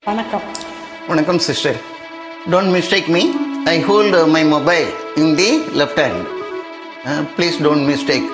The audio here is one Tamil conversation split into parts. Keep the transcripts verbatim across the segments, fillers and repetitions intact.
வணக்கம். வணக்கம் sister. Don't mistake me. I hold uh, my mobile in the left hand. Uh, please don't mistake.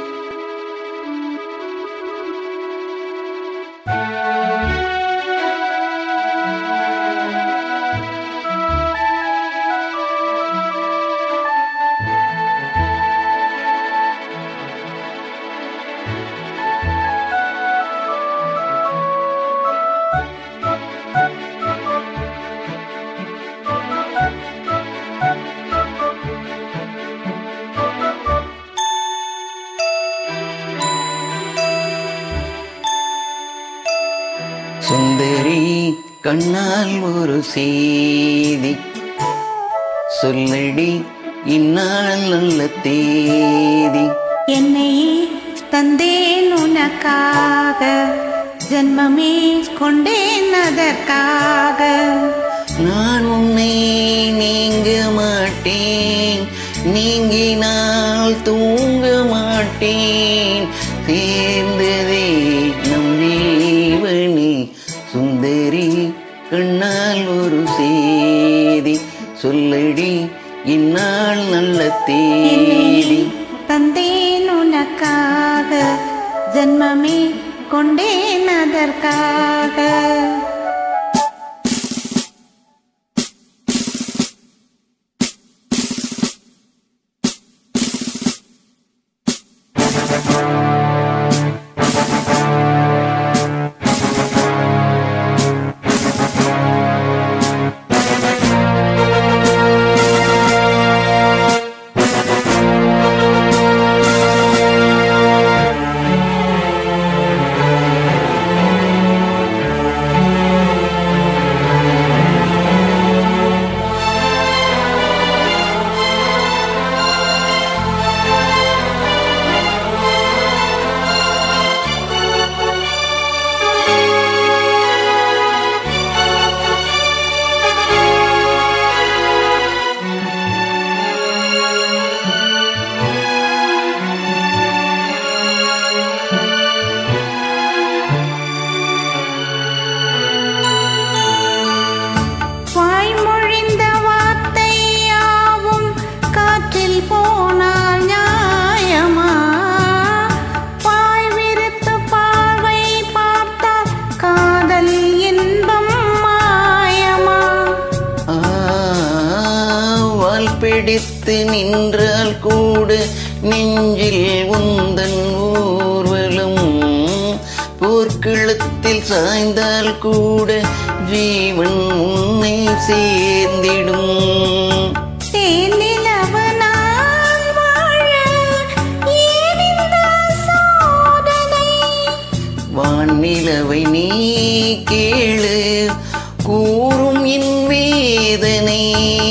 சுந்தரி கண்ணால் ஒரு செய்தி சொல்லடி இந்நாள் நல்ல தேதி. என்னை தந்தேன் உனக்காக, ஜென்மமே கொண்டேன் அதற்காக. நான் உன்னை நீங்க மாட்டேன், நீங்கினால் தூங்க மாட்டேன். சேர்ந்ததே நம் ஜீவனே. சுந்தரி கண்ணால் ஒரு செய்தி சொல்லடி இந்நாள் நல்ல தேதி. தந்தேன் உனக்காக, ஜென்மமே கொண்டேன் அதற்காக. பிடித்து நின்றால் கூட நெஞ்சில் உந்தன் ஊர்வலம். போர்க்களத்தில் சாய்ந்தால் கூட ஜீவன் உன்னை சேர்ந்திடும். வானிலவை நீ கேளு, கூறும் என் வேதனை.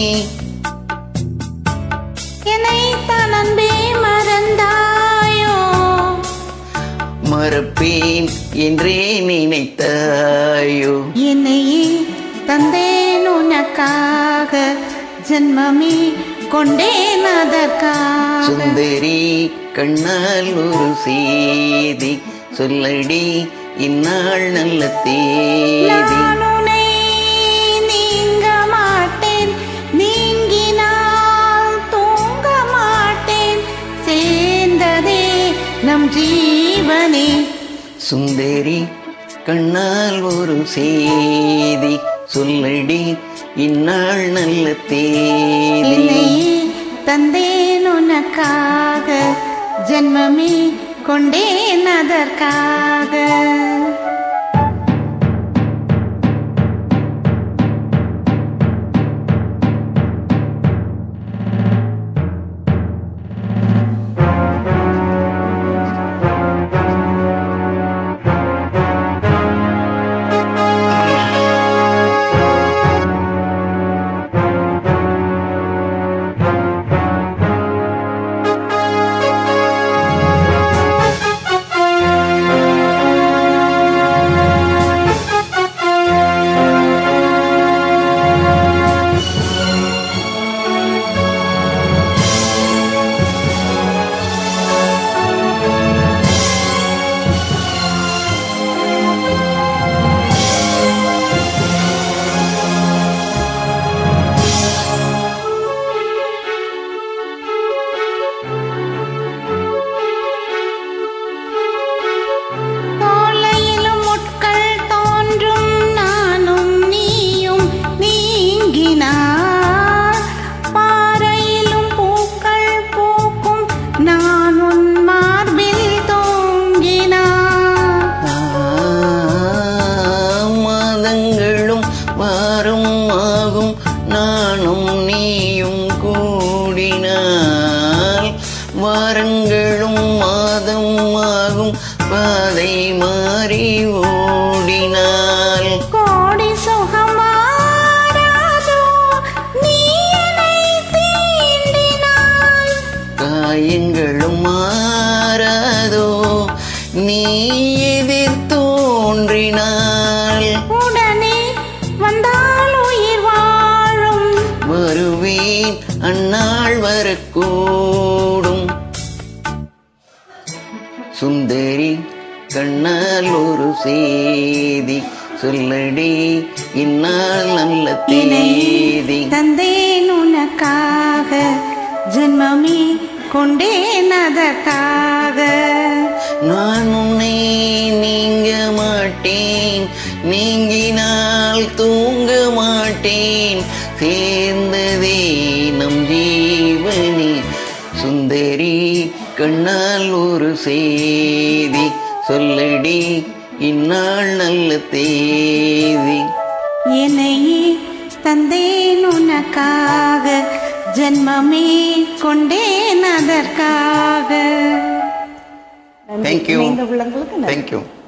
மறப்பேன் என்றே நினைத்தாயோ. என்னையே தந்தேன் உனக்காக, ஜென்மமே கொண்டேன் அதற்காக. சுந்தரி கண்ணால் ஒரு செய்தி சொல்லடி இந்நாள் நல்ல தேதி. நீங்க மாட்டேன், நீங்கினால் தூங்க மாட்டேன். சேர்ந்ததே நம் ஜீவனே. சுந்தரி கண்ணால் ஒரு செய்தி சொல்லடி இந்நாள் நல்ல தேதி. தந்தேன் உனக்காக, ஜென்மமே கொண்டேன் அதற்காக. அந்நாள் வரக்கூடும். சுந்தரி கண்ணால் ஒரு செய்தி சொல்லடி இந்நாள் நல்ல தேதி. தந்தேன் உனக்காக ஜென்மமே கொண்டேன் அதற்காக. நான் உன்னை நீங்க மாட்டேன், நீங்கினால் தூங்க மாட்டேன், சேர்ந்ததே நம் ஜீவனி. சுந்தரி கண்ணால் ஒரு செய்தி சொல்லடி இந்நாள் நல்ல தேதி. என்னையே தந்தேன் உனக்காக ஜென்மமே கொண்டேன் அதற்காக. Thank you. இந்த உள்ளங்களுக்கு நன்றி. Thank you.